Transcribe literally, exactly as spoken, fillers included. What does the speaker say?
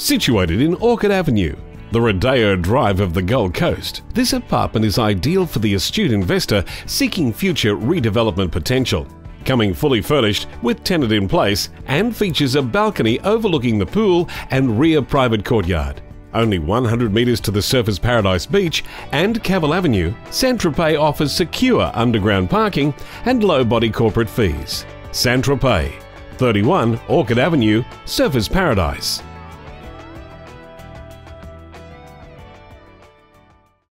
Situated in Orchid Avenue, the Rodeo Drive of the Gold Coast, this apartment is ideal for the astute investor seeking future redevelopment potential. Coming fully furnished with tenant in place and features a balcony overlooking the pool and rear private courtyard. Only one hundred metres to the Surfers Paradise Beach and Cavill Avenue, Tropez offers secure underground parking and low body corporate fees. Tropez, thirty-one Orchid Avenue, Surfers Paradise.